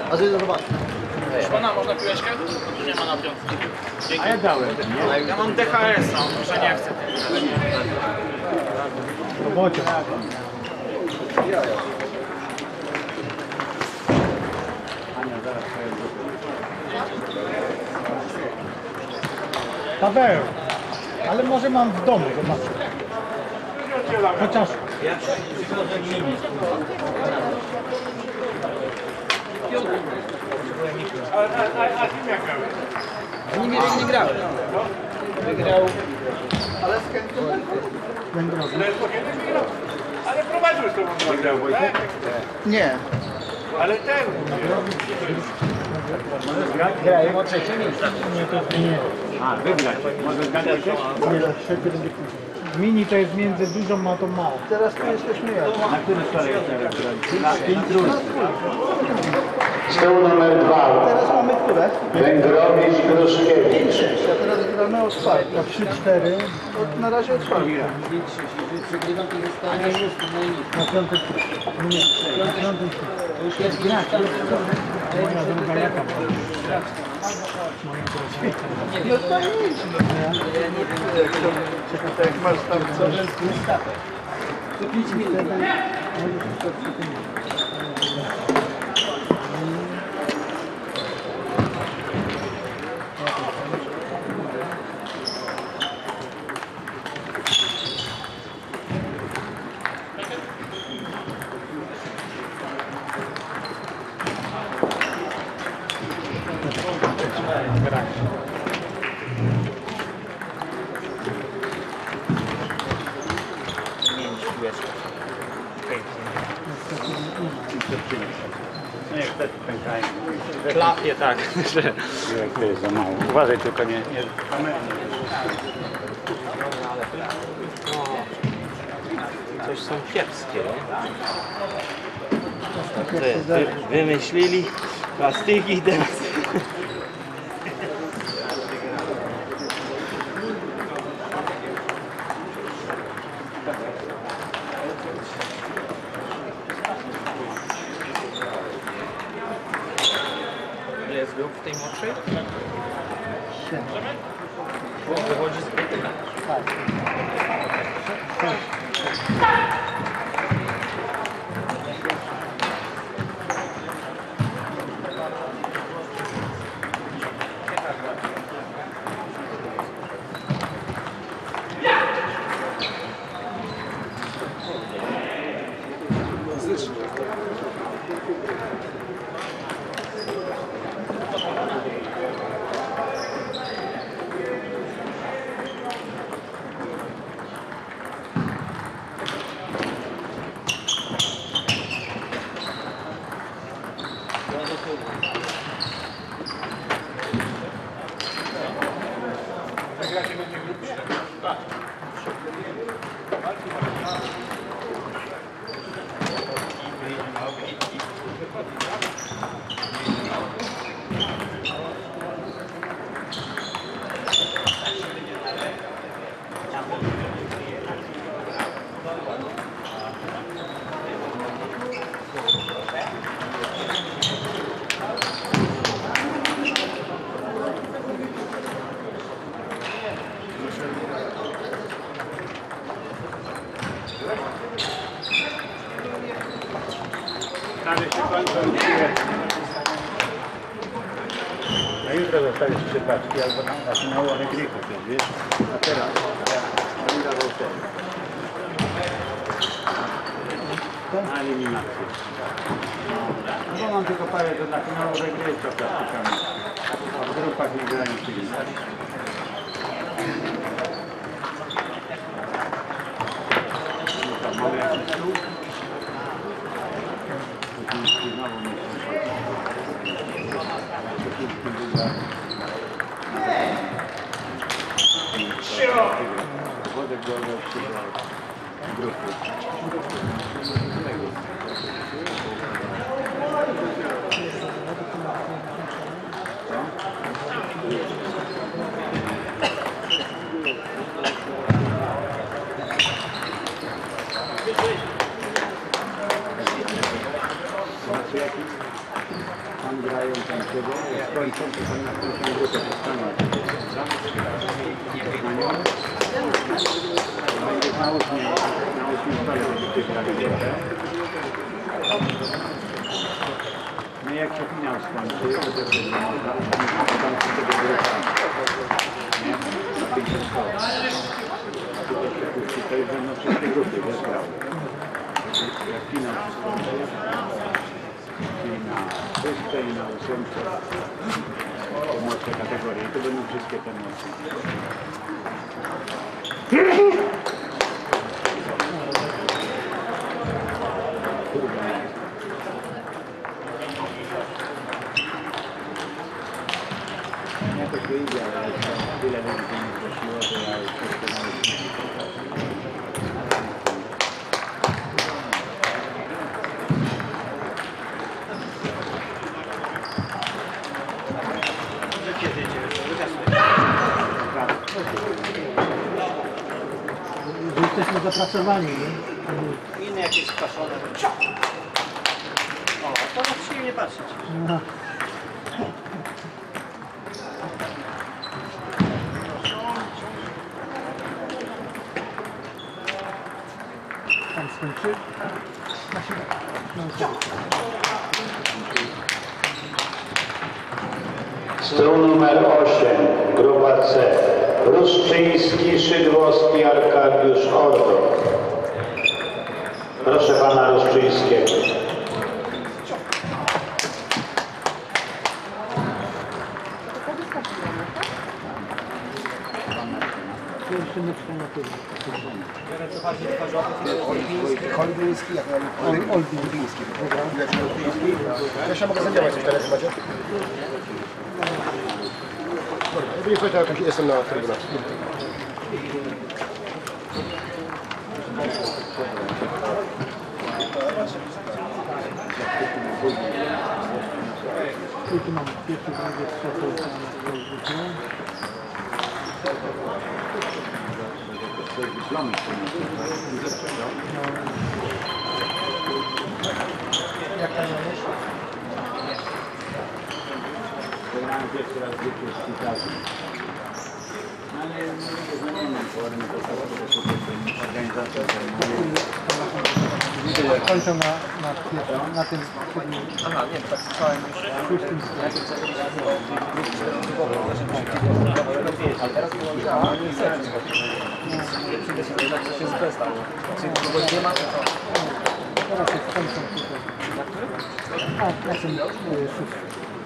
A ty zobacz. Pana, można piłeczkę? Tu nie ma na piątce. Dzięki. A ja dałem. Ja mam DHS-a, może nie chcę. Robocie. Paweł, ale może mam w domu, zobaczę. Chociaż... A kim jak grałeś? Oni nie grały. Wygrał. Ale z chętką Węgrowy. Ale prowadził z tobą wygrał Wojtek. nie. Ale ten. Grają o trzecie miejsce. Nie, to jest nie. A, wygrać. Może zgadać też? Nie, to trzecie będzie później. Mini to jest między dużą a tą małą. Teraz tu jesteśmy jak? Na którym stole jest teraz? Na trójce. Stół numer 2. Teraz mamy które? Węgrowicz Gruszkiewicz. 5, 6, a teraz gramy o czwartej. To 3-4. Na razie o czwartej. Na piątej. Nie, na piątej. To już jest grać. Moja druga jaka była? No to nic. Jak masz tam coś. To 5 minut. Nie, wtedy pękają. Klapie, tak. To jest za mało. Uważaj tylko nie... Coś są kiepskie, nie? Wymyślili plastiki teraz. Ile jest grup w tej młodszej? Wychodzi z grupy. Na jutro zostawisz 3 paczki albo na finału Allegrico, wiesz? A teraz oni dawał na eliminację. No bo mam tylko parę do na finału Allegrico plastykami. A w grupach nie grają czyli. Mamy jakiś stół? Znowu Wodek do grupy. tam grają tam siedzą, skończą, to tam na końcu grupę zostaną. Będzie na 8 stole będziecie grali grupę. No i jak się finał skończy, to też będzie można skończyć tego grupę. Nie? Na 500 stole. To już będą wszystkie grupy, wiesz, grały. Jak finał się skończy, czyli na 6 i na 8 to młodsze kategorie, to będą wszystkie te młodsze. Jakoś wyjdzie, ale tyle będzie mi prosiło, to ja już wszystko nauczyłem. Że jesteśmy zapracowani, nie? Inne jakieś skaszone. O, to na się nie patrzeć. No. Pan skończy? Stół numer 8, grupa C. Ruszczyński, Szydłowski, Arkadiusz, Ordo. Proszę pana Ruszczyńskiego. Pierwszy mecz na tyle. Olbiński, jak na Olbiński. Ja się mogę sędziować coś teraz, macie? Nie chodź, jak jestem na trybunach. Tu mamy pierwszy, drugi, trzeci, Jak tam jest? Wygrałem pierwszy raz w życiu z Kitazem. Ale nie zmieniam formy, to organizacja kończą na tym siódmym. Aha, nie, tak słyszałem już. Ale teraz było nie chcę przyjdę się dodać, że się zbestało. Czyli kogoś nie ma, to co? Teraz jest kończą tutaj. A, na tym szóstym.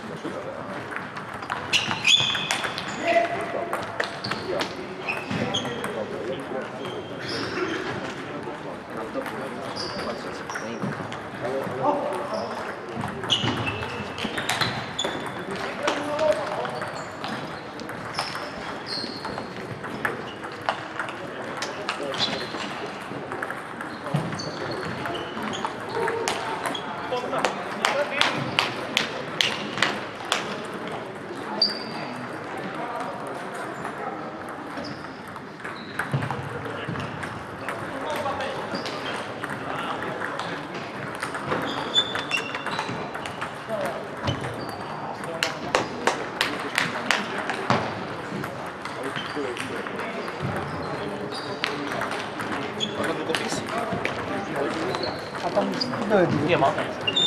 A tam były Nie ma.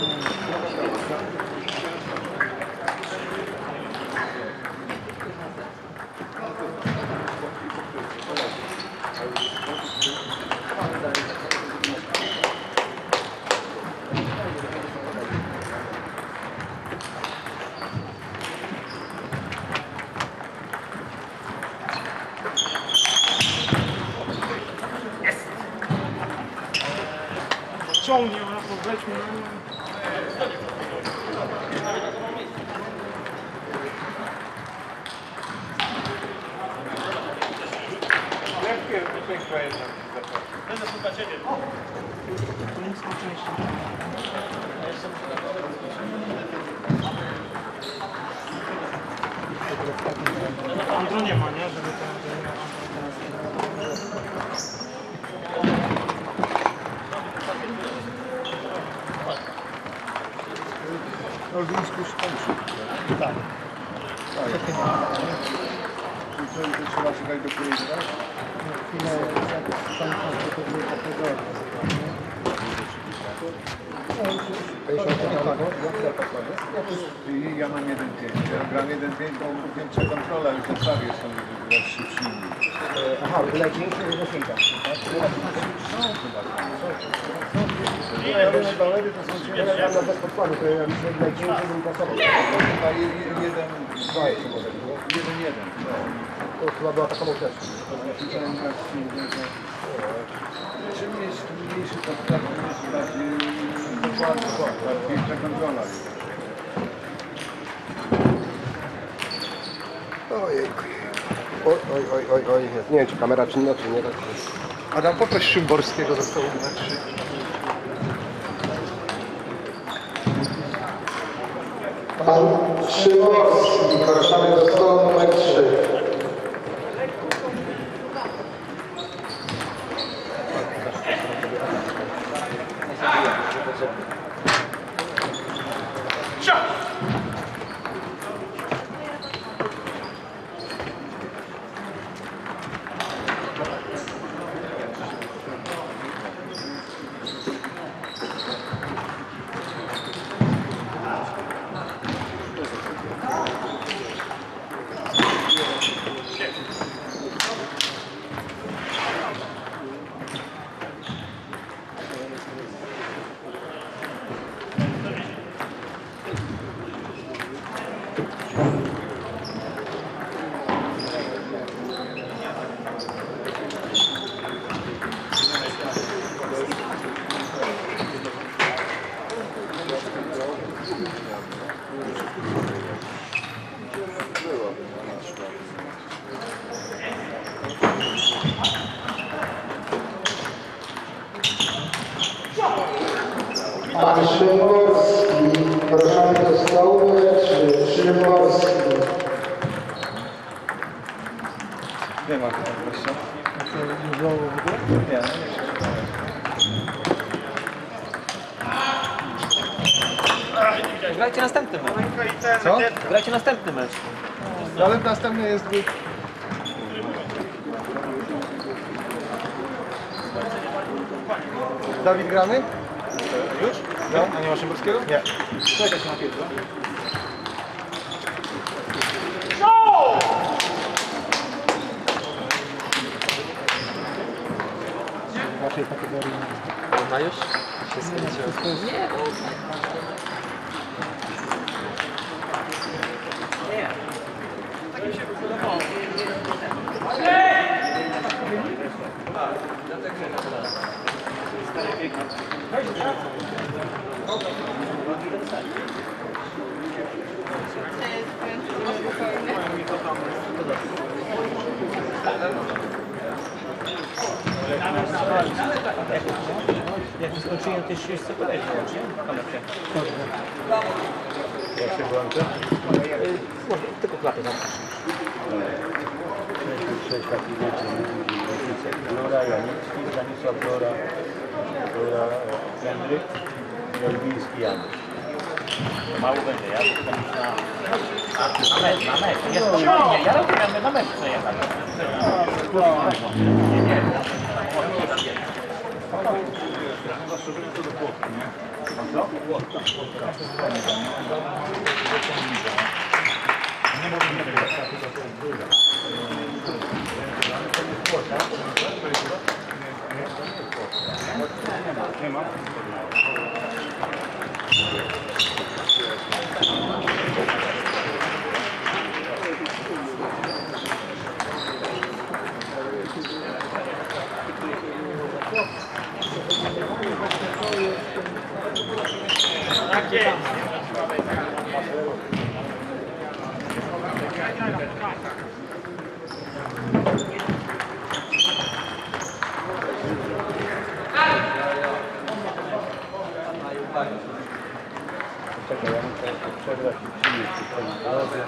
Ciągnie, ona weźmie. Będę słuchać ciebie. Andro nie ma, nie? Żeby to... Olbiński już kończy. Tak. I co, to trzeba czekać do której grać? Chwilę, jak skończą, to będzie takiego. 50 I ja mam 1-5. Ja gram 1-5, bo większa kontrola już na prawie są szybsi. Aha, leci się do sięga. Ja robię balery, to są ciebie. Ja mam bez podkładu, to ja myślę, że leci się bym pasował. Chyba 1-2 jeszcze może było. 1-1. To chyba była taka też. Czym jest mniejszy kontakt, tym jest bardziej dokładny, łatwiejsza kontrola. Ojejku. Oj. Nie wiem, czy kamera czynna, czy nie. Tak. Adam, poproś Szymborskiego, został numer 3. Pan Szymborski, zapraszamy do stołu numer 3. Pan Szymborski, proszę do stołu numer 3. Szymborski. Nie ma chyba gościa. Nie, Grajcie następny mecz. Co? Grajcie następny mecz. Ale następny jest... Dawid, gramy? Już? No. A nie ma Szymborskiego? Nie. Czekaj się na pierwszy. W waszej kategorii. Ma już? Się skończyło. Nie, nie. Tak mi się wydawało. Jak skończyłem, to jeszcze chcę powiedzieć, Jak się włącza? Może tylko klapy tam. 6 takich rzeczy. Flora, Janicki, Stanisław Flora, Henryk, Olbiński, Janusz. Mało będzie, ja jestem na mecz. Nie, spokojnie, ja rozumiem, na mecz przejechać. Nie ma? Tak jest. Czekaj, ja muszę przerwać i przynieść przy swoim drodze.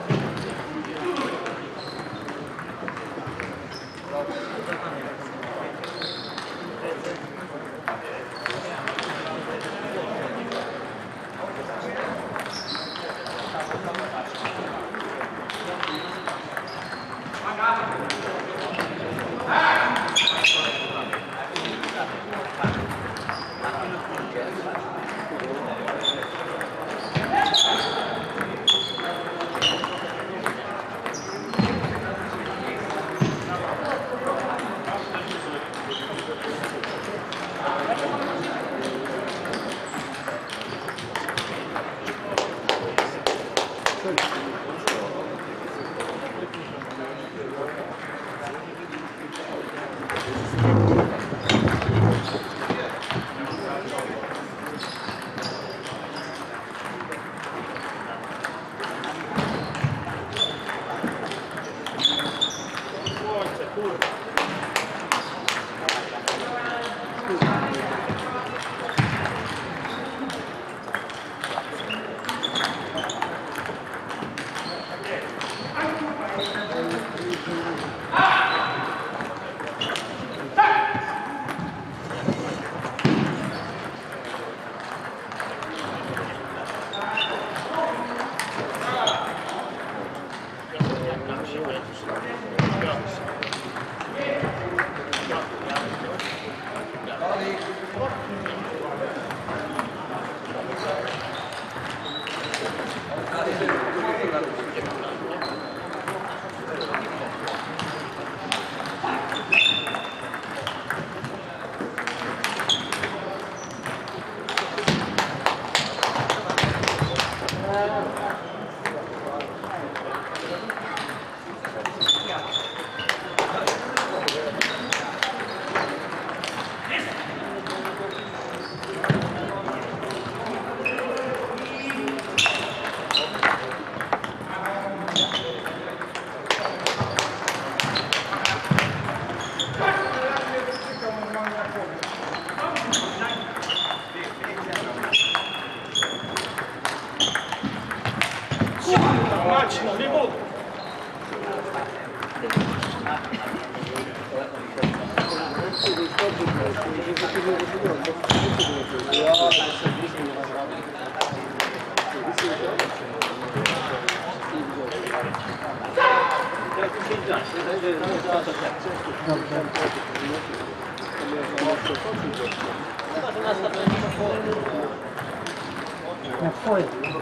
Na twoje.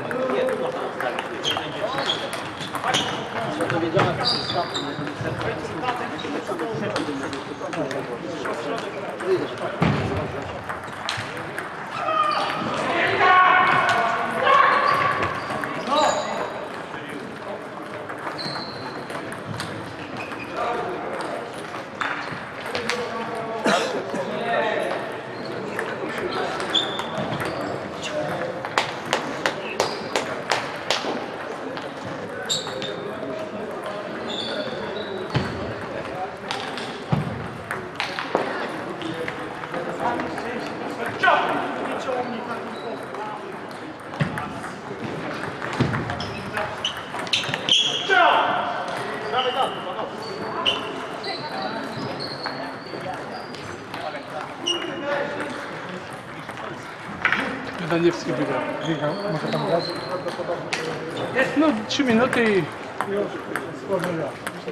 Daniewski wygrał. Wygrał, może tam grać? No 3 minuty i... Już, słabo gra.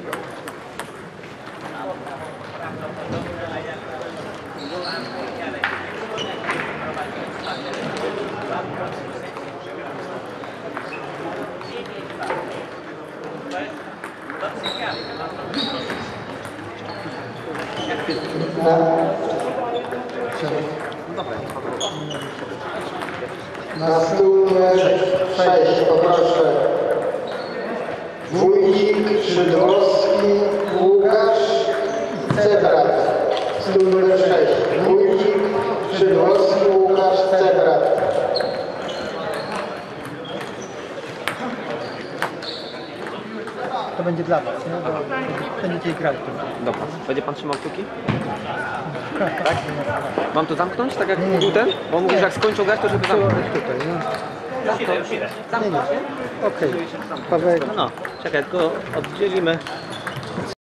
Na stół numer 6 poproszę. Wójcik, Szydłowski, Łukasz, Cebrat. Stół numer 6. Wójcik, Szydłowski, Łukasz, Cebrat. To będzie dla was, nie? Bo będziecie grali. Dobra. Będzie pan trzymał kciuki? Tak? Mam to zamknąć, tak jak mówił ten? Bo mówisz, jak skończą grać, to żeby zamknąć. Tutaj, no. Zamknąć, nie? Okej. Paweł. No, czekaj, tylko oddzielimy.